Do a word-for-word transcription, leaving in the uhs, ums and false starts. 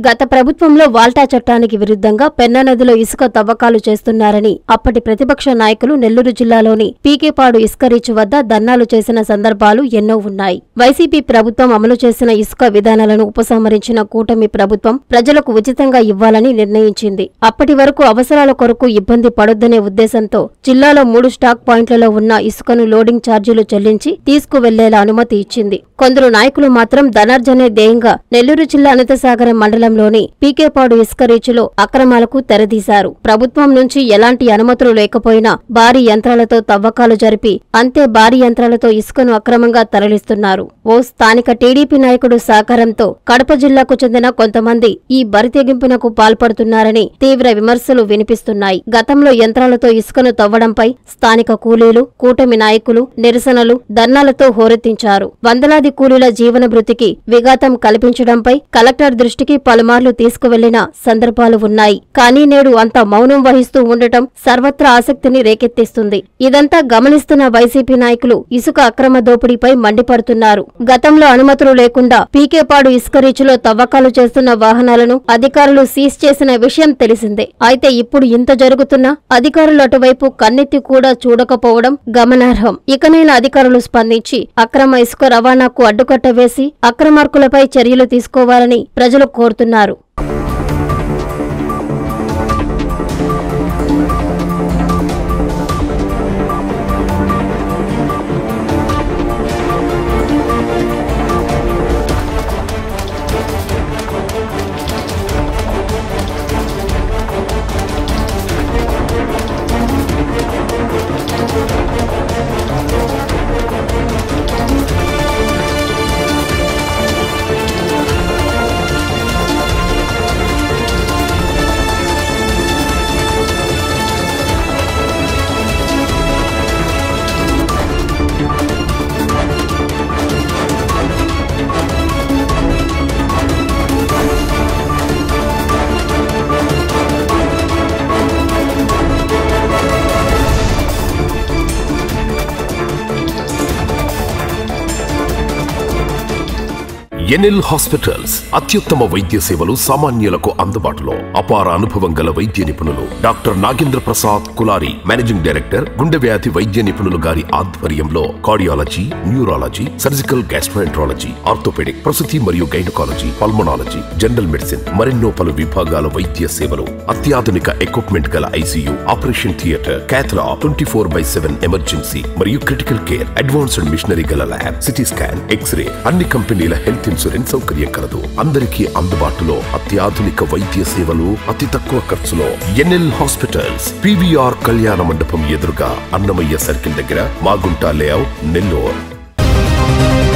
గత ప్రభుత్వంలో వాల్టా చట్టానికి విరుద్ధంగా పెన్నా నదిలో ఇసుక తవ్వకాలు చేస్తున్నారని అప్పటి ప్రతిపక్ష నాయకులు నెల్లూరు జిల్లాలోని పీకేపాడు ఇసుక రీచ్ వద్ద ధర్నాలు చేసిన సందర్భాలు ఎన్నో ఉన్నాయి. వైసీపీ ప్రభుత్వం అమలు చేసిన ఇసుక విధానాలను ఉపసంహరించిన కూటమి ప్రభుత్వం ప్రజలకు ఉచితంగా ఇవ్వాలని నిర్ణయించింది. అప్పటి వరకు అవసరాల కొరకు ఇబ్బంది పడొద్దనే ఉద్దేశంతో జిల్లాలో మూడు స్టాక్ పాయింట్లలో ఉన్న ఇసుకను లోడింగ్ ఛార్జీలు చెల్లించి తీసుకువెళ్లేలా అనుమతి ఇచ్చింది. కొందరు నాయకులు మాత్రం ధనార్జనే ధ్యేయంగా నెల్లూరు జిల్లా అనంతసాగరం మండలంలోని పీకేపాడు ఇసుక రీచ్లో అక్రమాలకు తెరదీశారు. ప్రభుత్వం నుంచి ఎలాంటి అనుమతులు లేకపోయినా భారీ యంత్రాలతో తవ్వకాలు జరిపి అంతే భారీ యంత్రాలతో ఇసుకను అక్రమంగా తరలిస్తున్నారు. ఓ స్థానిక టీడీపీ నాయకుడు సహకారంతో కడప జిల్లాకు చెందిన కొంతమంది ఈ బరితెగింపునకు పాల్పడుతున్నారని తీవ్ర విమర్శలు వినిపిస్తున్నాయి. గతంలో యంత్రాలతో ఇసుకను తవ్వడంపై స్థానిక కూలీలు, కూటమి నాయకులు నిరసనలు, ధర్నాలతో హోరెత్తించారు. వందలాది కూలీల జీవన భృతికి విఘాతం కల్పించడంపై కలెక్టర్ దృష్టికి పలుమార్లు తీసుకువెళ్లిన సందర్భాలు ఉన్నాయి. కానీ నేడు అంతా మౌనం వహిస్తూ ఉండటం సర్వత్రా ఆసక్తిని రేకెత్తిస్తుంది. ఇదంతా గమనిస్తున్న వైసీపీ నాయకులు ఇసుక అక్రమ దోపిడీపై మండిపడుతున్నారు. గతంలో అనుమతులు లేకుండా పీకేపాడు ఇసుక రీచ్లో తవ్వకాలు చేస్తున్న వాహనాలను అధికారులు సీజ్ చేసిన విషయం తెలిసిందే. అయితే ఇప్పుడు ఇంత జరుగుతున్నా అధికారులు అటువైపు కన్నెత్తి కూడా చూడకపోవడం గమనార్హం. ఇకనైనా అధికారులు స్పందించి అక్రమ ఇసుక రవాణాకు అడ్డుకట్ట వేసి అక్రమార్కులపై చర్యలు తీసుకోవాలని ప్రజలు కోరుతున్నారు. ఎన్ఎల్ హాస్పిటల్స్ అత్యుత్తమ వైద్య సేవలు సామాన్యులకు అందుబాటులో. అపార అనుభవం గల వైద్య నిపుణులు doctor Nagendra Prasad Kulari, managing director, గుండె వ్యాధి వైద్య నిపుణులు గారి ఆధ్వర్యంలో cardiology, neurology, surgical gastroenterology, orthopaedic, ప్రసూతి మరియు గైనకాలజీ, పల్మనాలజీ, జనరల్ మెడిసిన్ మరెన్నో పలు విభాగాల వైద్య సేవలు. అత్యాధునిక ఎక్విప్మెంట్ గల ICU, operation theatre, cath lab, twenty four by seven emergency మరియు క్రిటికల్ కేర్, అడ్వాన్స్డ్ మిషనరీ గల ల్యాబ్, సిటీ స్కాన్, ఎక్స్రే, అన్ని కంపెనీల హెల్త్ ఇన్సూరెన్స్ సౌకర్యం కలదు. అందరికీ అందుబాటులో అత్యాధునిక వైద్య సేవలు అతి తక్కువ ఖర్చులో. ఎన్ఎల్ హాస్పిటల్స్, పీవీఆర్ కళ్యాణ మండపం ఎదురుగా, అన్నమయ్య సర్కిల్ దగ్గర, మాగుంట లేఅవుట్, నెల్లూరు.